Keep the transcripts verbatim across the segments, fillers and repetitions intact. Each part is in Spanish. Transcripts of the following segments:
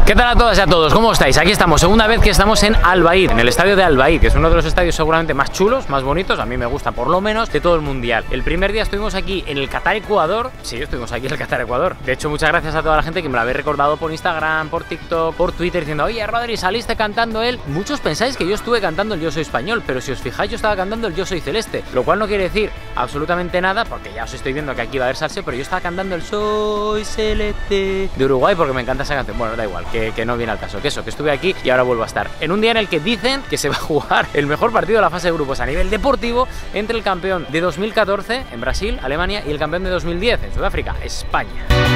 ¿Qué tal a todas y a todos? ¿Cómo estáis? Aquí estamos, segunda vez que estamos en Al Bayt, en el estadio de Al Bayt, que es uno de los estadios seguramente más chulos, más bonitos, a mí me gusta por lo menos, de todo el mundial. El primer día estuvimos aquí en el Qatar Ecuador, sí, estuvimos aquí en el Qatar Ecuador. De hecho, muchas gracias a toda la gente que me lo habéis recordado por Instagram, por TikTok, por Twitter, diciendo, oye, Rodri, saliste cantando él. Muchos pensáis que yo estuve cantando el Yo Soy Español, pero si os fijáis, yo estaba cantando el Yo Soy Celeste, lo cual no quiere decir absolutamente nada, porque ya os estoy viendo que aquí va a haber salseo, pero yo estaba cantando el Soy Celeste de Uruguay porque me encanta esa canción. Bueno, da igual, que, que no viene al caso, que eso, que estuve aquí y ahora vuelvo a estar en un día en el que dicen que se va a jugar el mejor partido de la fase de grupos a nivel deportivo entre el campeón de dos mil catorce en Brasil, Alemania, y el campeón de dos mil diez en Sudáfrica, España.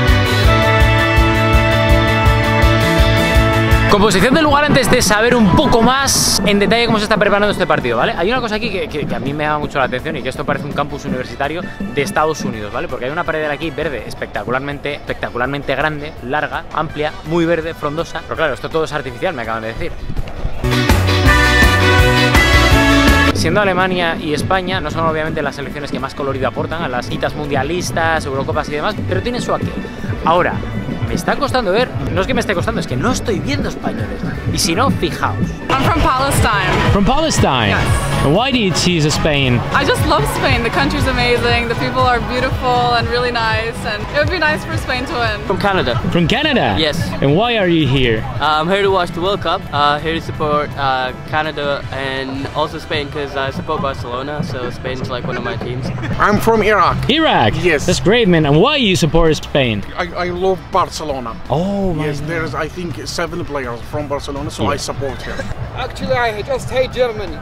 Composición del lugar antes de saber un poco más en detalle cómo se está preparando este partido, ¿vale? Hay una cosa aquí que, que, que a mí me llama mucho la atención y que esto parece un campus universitario de Estados Unidos, ¿vale? Porque hay una pared aquí verde espectacularmente, espectacularmente grande, larga, amplia, muy verde, frondosa. Pero claro, esto todo es artificial, me acaban de decir. Siendo Alemania y España, no son obviamente las selecciones que más colorido aportan a las citas mundialistas, Eurocopas y demás, pero tienen su aquel. Ahora, me está costando ver, no es que me esté costando, es que no estoy viendo españoles. Y si no, fijaos. I'm from Palestine. From Palestine? Yes. And why do you choose Spain? I just love Spain. The country's amazing. The people are beautiful and really nice. And it would be nice for Spain to win. From Canada. From Canada? Yes. And why are you here? Uh, I'm here to watch the World Cup. Uh, here to support uh, Canada and also Spain because I support Barcelona. So Spain's like one of my teams. I'm from Iraq. Iraq? Yes. That's great, man. And why you support Spain? I, I love Barcelona. Oh, my yes, God. there's I think seven players from Barcelona, so Yeah. I support him. Actually, I just hate Germany.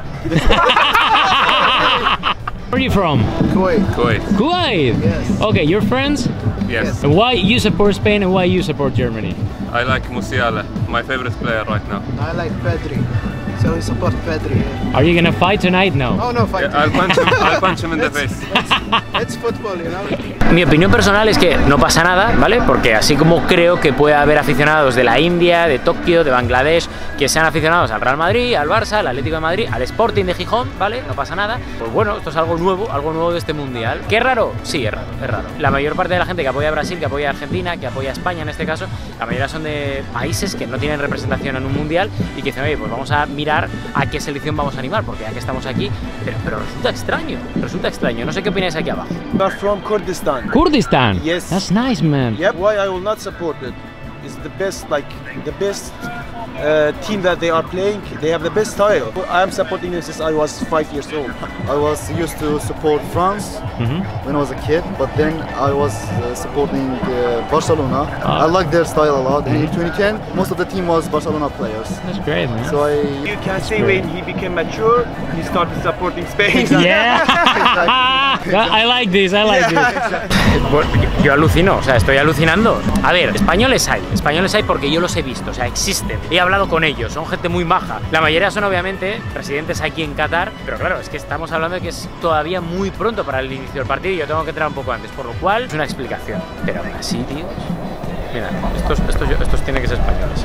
Where are you from? Kuwait. Kuwait. Kuwait? Yes. Okay, you're friends? Yes. And why you support Spain and why you support Germany? I like Musiala, my favorite player right now. I like Pedri, so we support Pedri. Are you gonna fight tonight? No. Oh no, fight. Yeah, I'll punch him, I'll punch him in the face. It's football, you know. Mi opinión personal es que no pasa nada, ¿vale? Porque así como creo que puede haber aficionados de la India, de Tokio, de Bangladesh, que sean aficionados al Real Madrid, al Barça, al Atlético de Madrid, al Sporting de Gijón, ¿vale? No pasa nada. Pues bueno, esto es algo nuevo, algo nuevo de este mundial. ¿Qué es raro? Sí, es raro, es raro. La mayor parte de la gente que apoya a Brasil, que apoya a Argentina, que apoya a España en este caso, la mayoría son de países que no tienen representación en un mundial y que dicen, oye, pues vamos a mirar a qué selección vamos a animar, porque ya que estamos aquí, pero, pero resulta extraño, resulta extraño. No sé qué opináis aquí abajo. We're from Kurdistan. Kurdistan? Yes. That's nice, man. Yep. Why I will not support it? It's the best, like the best uh, team that they are playing. They have the best style. I am supporting them since I was five years old. I was used to support France Mm-hmm. when I was a kid, but then I was uh, supporting uh, Barcelona. Ah. I like their style a lot. And in twenty ten, most of the team was Barcelona players. That's great, man. So I. You can see when he became mature, he started supporting Spain. Yeah. I like this, I like this. Bueno, yo, yo alucino, o sea, estoy alucinando. A ver, españoles hay, españoles hay porque yo los he visto, o sea, existen. He hablado con ellos, son gente muy maja. La mayoría son obviamente residentes aquí en Qatar, pero claro, es que estamos hablando de que es todavía muy pronto para el inicio del partido y yo tengo que entrar un poco antes, por lo cual es una explicación. Pero aún así, tíos, mira, estos, estos, estos tienen que ser españoles.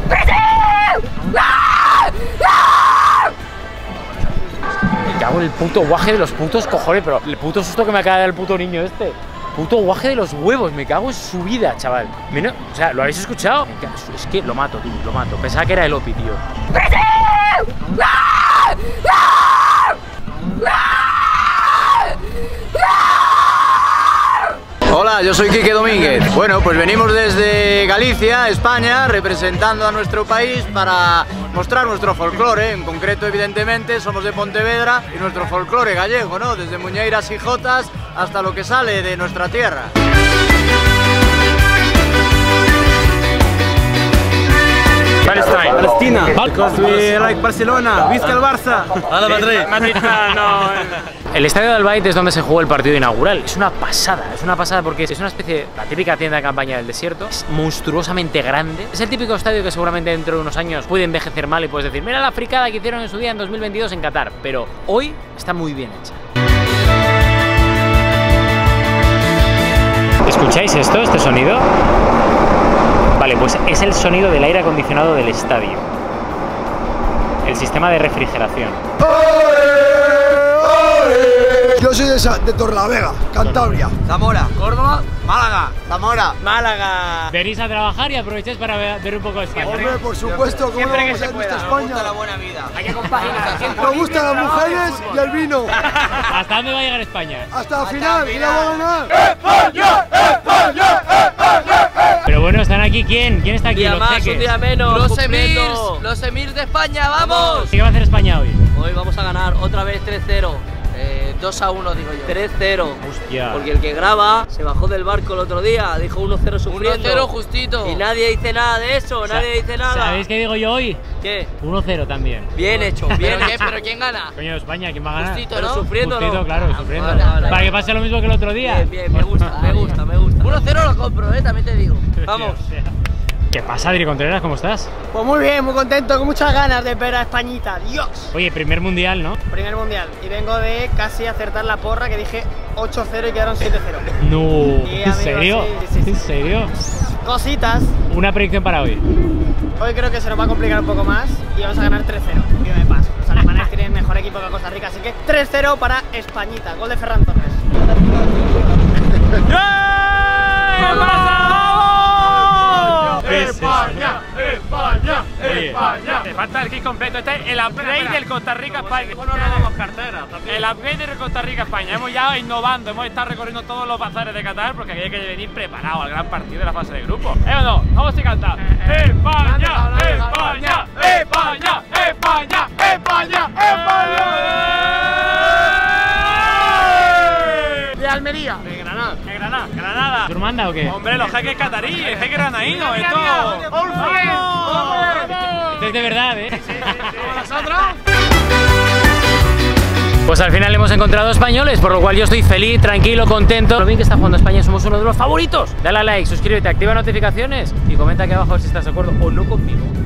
Me cago en el puto guaje de los putos cojones, pero el puto susto que me acaba de dar el puto niño este. Puto guaje de los huevos, me cago en su vida, chaval. Menos, o sea, ¿lo habéis escuchado? Es que lo mato, tío, lo mato. Pensaba que era el Opi, tío. Hola, yo soy Quique Domínguez. Bueno, pues venimos desde Galicia, España, representando a nuestro país para mostrar nuestro folclore. En concreto, evidentemente, somos de Pontevedra y nuestro folclore gallego, ¿no? Desde muñeiras y jotas hasta lo que sale de nuestra tierra. Palestine. Palestina. Because we like Barcelona. Visca el Barça. ¡Hala, Madrid! Madrid, no. El estadio de Al Bayt es donde se jugó el partido inaugural. Es una pasada, es una pasada porque es una especie, la típica tienda de campaña del desierto. Es monstruosamente grande. Es el típico estadio que seguramente dentro de unos años puede envejecer mal y puedes decir, mira la fricada que hicieron en su día en dos mil veintidós en Qatar. Pero hoy está muy bien hecha. ¿Escucháis esto, este sonido? Vale, pues es el sonido del aire acondicionado del estadio. El sistema de refrigeración. Yo soy de, de Torlavega, Cantabria. Zamora. Córdoba. Málaga. Zamora. Málaga. Venís a trabajar y aprovecháis para ver, ver un poco de España. Hombre, por supuesto, ¿cómo no vamos a ver España? Me gusta la buena vida. Hay que compaginar. Me gustan las mujeres y el vino. ¿Hasta dónde va a llegar España? Hasta la final, y la va a ganar. ¡España! ¡España! ¡España! Pero bueno, ¿están aquí quién? ¿Quién está aquí? Día Los más, jeques. un día menos. Los cumpliendo. emirs, los emirs de España, vamos. ¿Qué va a hacer España hoy? Hoy vamos a ganar otra vez tres cero. Eh, dos a uno digo yo. tres cero. Hostia. Porque el que graba se bajó del barco el otro día, dijo uno cero sufriendo. uno cero justito. Y nadie dice nada de eso, nadie dice nada. ¿Sabéis qué digo yo hoy? ¿Qué? uno cero también. Bien hecho, bien ¿Pero, qué? hecho. ¿Pero quién gana? Coño, España, ¿quién va a ganar? Justito, Pero ¿no? sufriendo, Justito, ¿no? claro, sufriendo. vale, vale. Para que pase lo mismo que el otro día. Bien, bien, me gusta, me gusta, me gusta. uno cero lo compro, eh, también te digo. Vamos. ¿Qué pasa, Adri Contreras? ¿Cómo estás? Pues muy bien, muy contento, con muchas ganas de ver a Españita. ¡Dios! Oye, primer mundial, ¿no? Primer mundial. Y vengo de casi acertar la porra que dije ocho cero y quedaron siete cero. No, Sí, ¿en amigo, serio? sí, sí, sí. ¿En serio? Cositas. Una predicción para hoy. Hoy creo que se nos va a complicar un poco más y vamos a ganar tres cero. Yo me paso. Los alemanes tienen mejor equipo que Costa Rica, así que tres cero para Españita. Gol de Ferran Torres. España, España, España. Te falta el kit completo. Este es el upgrade del Costa Rica España. Bueno, no damos cartera. El upgrade del Costa Rica España. Hemos ya innovando, hemos estado recorriendo todos los bazares de Qatar porque hay que venir preparado al gran partido de la fase de grupo. ¿Eh o no? Vamos a cantar. España, España, España, España, España, España. De Almería. De Granada, de Granada, Granada. ¿Tú manda o qué? Hombre, los jeques catarí, el jeque granaíno, esto. Esto es de verdad, ¿eh? Pues al final hemos encontrado españoles, por lo cual yo estoy feliz, tranquilo, contento. Lo bien que está jugando España, somos uno de los favoritos. Dale a like, suscríbete, activa notificaciones y comenta aquí abajo si estás de acuerdo o no conmigo.